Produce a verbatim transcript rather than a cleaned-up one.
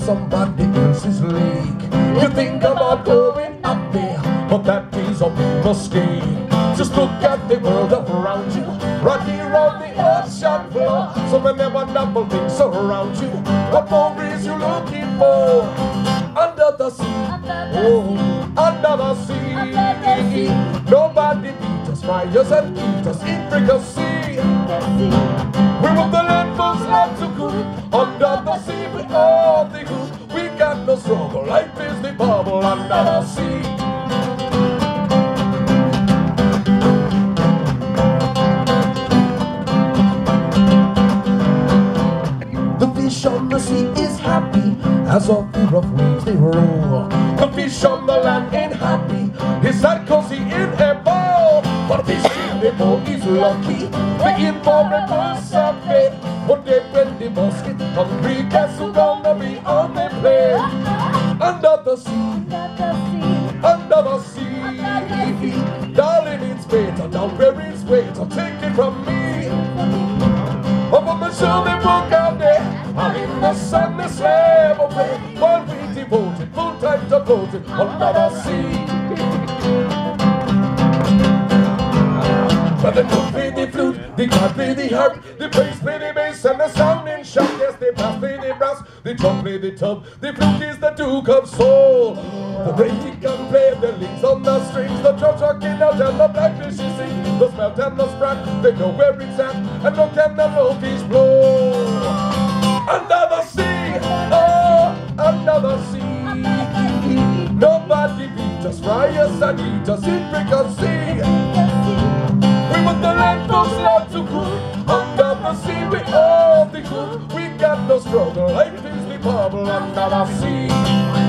somebody else's lake. You think about going up there, but that is a big mistake. Just look at the world around you, right here on the ocean floor. So many wonderful things around you. What more is you looking for? Under the sea, oh, under the sea. Nobody beat us, fry us and eat us in fricassee. We want the land folks love to cook. Under the sea with all the good. We got no struggle, life is the bubble under the sea. The fish on the sea is happy as of the rough waves they roll. The fish on the land ain't happy, it's sad cause he in a bowl. But the fish in the bowl is lucky, the invulnerable survey. One day when the basket hungry, guess who's gonna be on the plane? Under the sea, under the sea. Darling, it's better down where it's better, take it from me. Over my shoulder, walk out there, I'm in the sun, the slave away. While we devoted, full time to floating under the sea. But the cook play the flute, the god play the harp, the bass play the bass, and the sounding sharp. Yes, the bass play the brass, the drum play the tub, the flute is the Duke of Soul. The reggae can play the leads on the strings, the drums rocking out and the blackfish is sing. The smelt and the sprat, they know where it's at, and look and the low-keys blow. Under the sea, oh, under the sea. Nobody beat us, fry us and eat us in fricassee. We want the land folks love to cook. Under the sea with all the good. We got no struggle, life is the bubble under the sea.